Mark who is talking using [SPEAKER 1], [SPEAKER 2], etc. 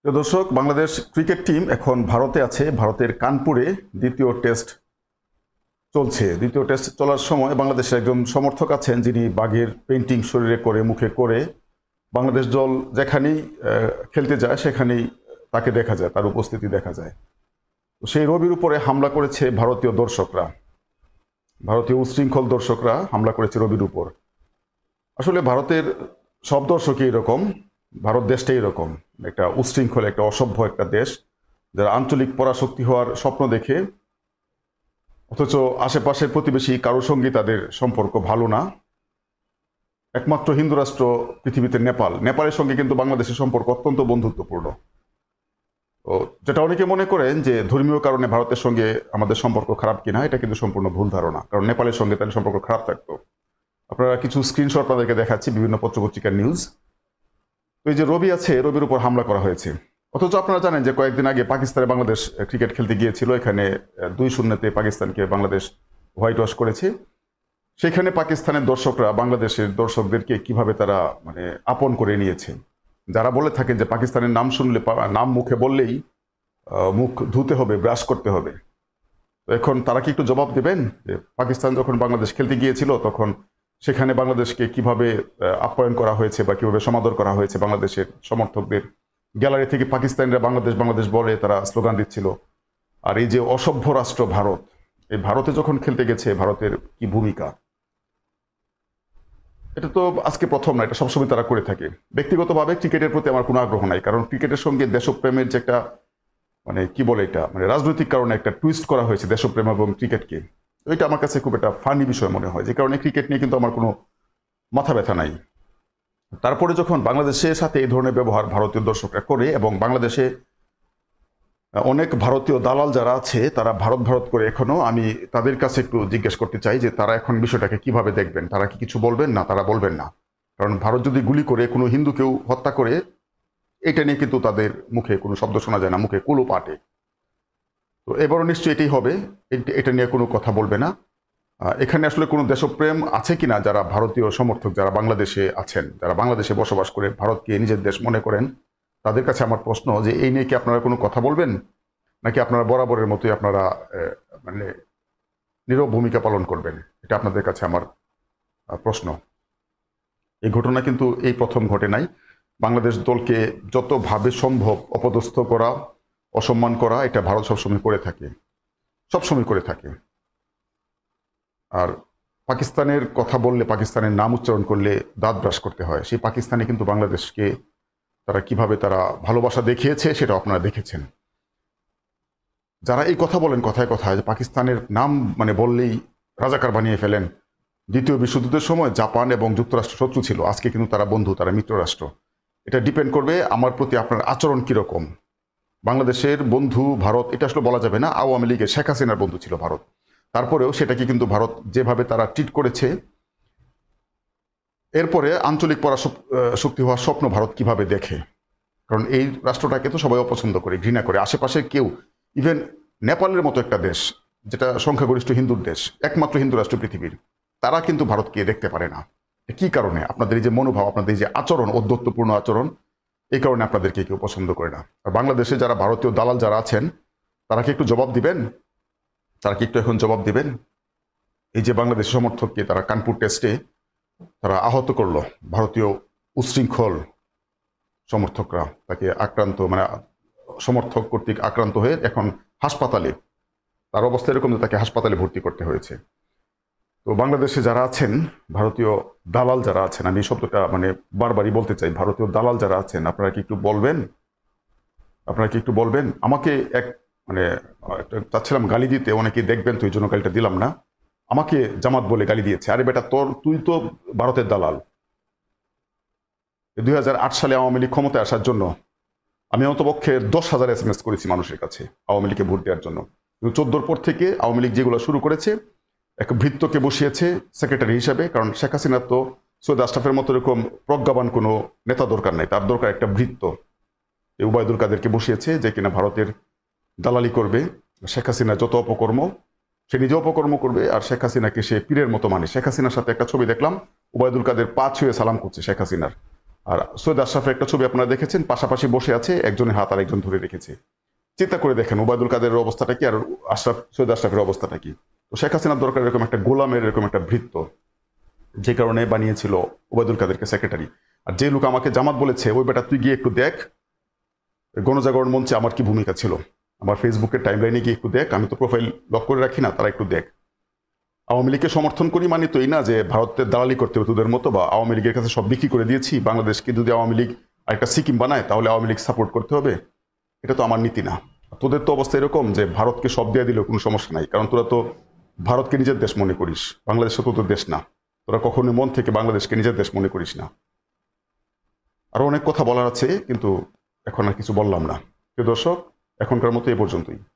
[SPEAKER 1] প্রিয় দর্শক, Bangladesh cricket team এখন ভারতে আছে। ভারতের কানপুরে দ্বিতীয় টেস্ট চলছে। দ্বিতীয় টেস্ট চলার সময় বাংলাদেশের একজন সমর্থক আছেন যিনি বাঘের পেন্টিং শরীরে করে, মুখে করে বাংলাদেশ দল যেখানেই খেলতে যায় সেখানেই তাকে দেখা যায়, তার উপস্থিতি দেখা যায়। তো সেই রবির উপরে হামলা করেছে ভারতীয় দর্শকরা, ভারতীয় উচ্ছৃঙ্খল দর্শকরা হামলা করেছে রবির উপর। আসলে ভারতের সব দর্শকই এরকম, ভারত দেশটাই এরকম, একটা উচ্ছৃঙ্খল, একটা অসভ্য একটা দেশ, যারা আঞ্চলিক পরাশক্তি হওয়ার স্বপ্ন দেখে, অথচ আশেপাশের প্রতিবেশী কারোর সঙ্গে তাদের সম্পর্ক ভালো না। একমাত্র হিন্দু রাষ্ট্র পৃথিবীতে নেপাল, নেপালের সঙ্গে কিন্তু বাংলাদেশের সম্পর্ক অত্যন্ত বন্ধুত্বপূর্ণ। তো যেটা অনেকে মনে করেন যে ধর্মীয় কারণে ভারতের সঙ্গে আমাদের সম্পর্ক খারাপ কিনা, এটা কিন্তু সম্পূর্ণ ভুল ধারণা। কারণ নেপালের সঙ্গে তাদের সম্পর্ক খারাপ থাকতো। আপনারা কিছু স্ক্রিনশট আপনাদেরকে দেখাচ্ছি, বিভিন্ন পত্রপত্রিকার নিউজ। তো এই যে রবি আছে, রবির উপর হামলা করা হয়েছে। অথচ আপনারা জানেন যে কয়েকদিন আগে পাকিস্তানে বাংলাদেশ ক্রিকেট খেলতে গিয়েছিল, এখানে 2-0 পাকিস্তানকে বাংলাদেশ হোয়াইট ওয়াশ করেছে। সেখানে পাকিস্তানের দর্শকরা বাংলাদেশের দর্শকদেরকে কিভাবে তারা আপন করে নিয়েছে। যারা বলে থাকেন যে পাকিস্তানের নাম শুনলে, নাম মুখে বললেই মুখ ধুতে হবে, ব্রাশ করতে হবে, তো এখন তারা কি একটু জবাব দেবেন যে পাকিস্তান যখন বাংলাদেশ খেলতে গিয়েছিল তখন সেখানে বাংলাদেশকে কিভাবে আপ্যায়ন করা হয়েছে বা কিভাবে সমাদর করা হয়েছে বাংলাদেশের সমর্থকদের। গ্যালারি থেকে পাকিস্তানিরা বাংলাদেশ বাংলাদেশ বলে তারা স্লোগান দিচ্ছিল। আর এই যে অসভ্য রাষ্ট্র ভারত, এই ভারতে যখন খেলতে গেছে ভারতের কি ভূমিকা, এটা তো আজকে প্রথম না, এটা সবসময় তারা করে থাকে। ব্যক্তিগতভাবে ক্রিকেটের প্রতি আমার কোনো আগ্রহ নাই, কারণ ক্রিকেটের সঙ্গে দেশপ্রেমের যে একটা কি বলে এটা, রাজনৈতিক কারণে একটা টুইস্ট করা হয়েছে দেশপ্রেম এবং ক্রিকেটকে। এটা আমার কাছে খুব একটা ফানি বিষয় মনে হয়, যে কারণে ক্রিকেট নিয়ে কিন্তু আমার কোনো মাথা ব্যথা নাই। তারপরে যখন বাংলাদেশের সাথে এই ধরনের ব্যবহার ভারতীয় দর্শকরা করে, এবং বাংলাদেশে অনেক ভারতীয় দালাল যারা আছে তারা ভারত ভারত করে এখনো, আমি তাদের কাছে একটু জিজ্ঞেস করতে চাই যে তারা এখন বিষয়টাকে কিভাবে দেখবেন। তারা কি কিছু বলবেন? না, তারা বলবেন না। কারণ ভারত যদি গুলি করে কোনো হিন্দুকেও হত্যা করে, এটা নিয়ে কিন্তু তাদের মুখে কোনো শব্দ শোনা যায় না, মুখে কুলুপ আটে। তো এবারও নিশ্চয়ই এটাই হবে, এটা নিয়ে কোনো কথা বলবে না। এখানে আসলে কোনো দেশপ্রেম আছে কিনা, যারা ভারতীয় সমর্থক যারা বাংলাদেশে আছেন, যারা বাংলাদেশে বসবাস করে ভারতকে নিজের দেশ মনে করেন, তাদের কাছে আমার প্রশ্ন যে এই নিয়ে কি আপনারা কোনো কথা বলবেন, নাকি আপনারা বরাবরের মতোই আপনারা নীরব ভূমিকা পালন করবেন? এটা আপনাদের কাছে আমার প্রশ্ন। এই ঘটনা কিন্তু এই প্রথম ঘটে নাই। বাংলাদেশ দলকে যতভাবে সম্ভব অপদস্থ করা, অসম্মান করা, এটা ভারত সবসময় করে থাকে, সবসময় করে থাকে। আর পাকিস্তানের কথা বললে, পাকিস্তানের নাম উচ্চারণ করলে দাঁত ব্রাশ করতে হয়। সেই পাকিস্তানে কিন্তু বাংলাদেশকে তারা কিভাবে তারা ভালোবাসা দেখিয়েছে সেটা আপনারা দেখেছেন। যারা এই কথা বলেন কথায় কথায় যে পাকিস্তানের নাম বললেই রাজাকার বানিয়ে ফেলেন, দ্বিতীয় বিশ্বযুদ্ধের সময় জাপান এবং যুক্তরাষ্ট্র শত্রু ছিল, আজকে কিন্তু তারা বন্ধু, তারা মিত্র রাষ্ট্র। এটা ডিপেন্ড করবে আমার প্রতি আপনার আচরণ কিরকম। বাংলাদেশের বন্ধু ভারত, এটা আসলে বলা যাবে না। আওয়ামী লীগের শেখ হাসিনার বন্ধু ছিল ভারত, তারপরেও সেটাকে কিন্তু ভারত যেভাবে তারা ট্রিট করেছে, এরপরে আঞ্চলিক পরাশক্তি হওয়ার স্বপ্ন ভারত কিভাবে দেখে। কারণ এই রাষ্ট্রটাকে তো সবাই অপছন্দ করে, ঘৃণা করে। আশেপাশে কেউ, ইভেন নেপালের মতো একটা দেশ যেটা সংখ্যাগরিষ্ঠ হিন্দুর দেশ, একমাত্র হিন্দু রাষ্ট্র পৃথিবীর, তারা কিন্তু ভারতকে দেখতে পারে না। কি কারণে? আপনাদের এই যে মনোভাব, আপনাদের এই যে আচরণ, অধ্যত্বপূর্ণ আচরণ, এই কারণে আপনাদেরকে কেউ পছন্দ করে না। আর বাংলাদেশে যারা ভারতীয় দালাল যারা আছেন, তারা কি একটু জবাব দিবেন? তারা কি একটু এখন জবাব দিবেন? এই যে বাংলাদেশ সমর্থককে তারা কানপুর টেস্টে তারা আহত করলো, ভারতীয় উচ্ছৃঙ্খল সমর্থকরা তাকে আক্রান্ত, সমর্থক কর্তৃক আক্রান্ত হয়ে এখন হাসপাতালে, তার অবস্থা এরকম যে তাকে হাসপাতালে ভর্তি করতে হয়েছে। তো বাংলাদেশে যারা আছেন, ভারতীয় দালাল যারা আছেন, আমি এই শব্দটা বারবারই বলতে চাই, ভারতীয় দালাল যারা আছেন, আপনারা কি একটু বলবেন? আপনারা কি একটু বলবেন? আমাকে এক চাচ্ছিলাম গালি দিতে, অনেকে দেখবেন তো, এই জন্য গালিটা দিলাম না। আমাকে জামাত বলে গালি দিয়েছে। আরে বেটা, তুই তো ভারতের দালাল। 2008 সালে আওয়ামী লীগ ক্ষমতায় আসার জন্য আমি অন্তপক্ষে 10,000 SMS করেছি মানুষের কাছে আওয়ামী লীগকে ভোট দেওয়ার জন্য। 14 পর থেকে আওয়ামী লীগ যেগুলো শুরু করেছে, এক ভৃত্যকে বসিয়েছে সেক্রেটারি হিসাবে। কারণ শেখ হাসিনা তো সৈয়দ আশরাফের মতো এরকম প্রজ্ঞাবান কোনো নেতা দরকার নাই, তার দরকার একটা ভৃত্য। এই উবায়দুল কাদেরকে বসিয়েছে, যে কিনা ভারতের দালালি করবে। শেখ হাসিনা যত অপকর্ম, সে নিজে অপকর্ম করবে, আর শেখ হাসিনাকে সে পীরের মতো মানে। শেখ হাসিনার সাথে একটা ছবি দেখলাম, উবায়দুল কাদের পা ছুঁয়ে সালাম করছে শেখ হাসিনার। আর সৈয়দ আশরাফের একটা ছবি আপনারা দেখেছেন, পাশাপাশি বসে আছে, একজনের হাত আর একজন ধরে রেখেছে। চিন্তা করে দেখেন ওবায়দুল কাদেরের অবস্থাটা কি আর সৈয়দ আশরাফের অবস্থাটা কি। তো শেখ হাসিনার দরকার এরকম একটা গোলামের এরকম একটা ভৃত্য, যে কারণে বানিয়েছিল ওবায়দুল কাদেরকে সেক্রেটারি। আর যে লোক আমাকে জামাত বলেছে, ওই বেটা তুই গিয়ে একটু দেখ গণজাগরণ মঞ্চে আমার কি ভূমিকা ছিল, আমার ফেসবুকের টাইমলাইনে গিয়ে একটু দেখ, আমি তো প্রোফাইল লক করে রাখি না, তারা একটু দেখ। আওয়ামী লীগকে সমর্থন করি মানে তো এই না যে ভারতের দালালি করতে হবে তোদের মতো, বা আওয়ামী লীগের কাছে সব বিক্রি করে দিয়েছি, বাংলাদেশকে যদি আওয়ামী লীগ একটা সিকিম বানায় তাহলে আওয়ামী লীগ সাপোর্ট করতে হবে, এটা তো আমার নীতি না। তোদের তো অবস্থা এরকম যে ভারতকে সব দিয়ে দিলেও কোনো সমস্যা নাই, কারণ তোরা তো ভারতকে নিজের দেশ মনে করিস, বাংলাদেশ তো তোদের দেশ না, তোরা কখনোই মন থেকে বাংলাদেশকে নিজের দেশ মনে করিস না। আরো অনেক কথা বলার আছে, কিন্তু এখন আর কিছু বললাম না। প্রিয় দর্শক, এখনকার মতো এ পর্যন্তই।